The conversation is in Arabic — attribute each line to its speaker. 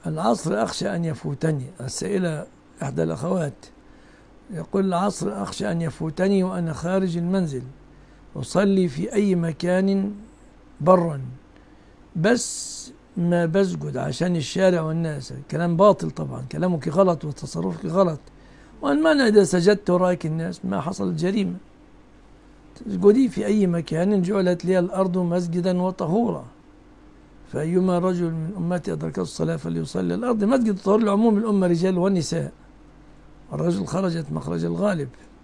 Speaker 1: العصر أخشى أن يفوتني. السائلة إحدى الأخوات يقول: العصر أخشى أن يفوتني وأنا خارج المنزل، أصلي في أي مكان برا، بس ما بسجد عشان الشارع والناس. كلام باطل طبعا، كلامك غلط وتصرفك غلط. والمعنى إذا سجدت وراك الناس ما حصلت جريمة. تسجدي في أي مكان جعلت لي الأرض مسجدا وطهورا، فأيما رجل من أمتي أدركته الصلاة فليصلي. الأرض مسجد طهور لعموم الأمة، رجال ونساء. الرجل خرجت مخرج الغالب.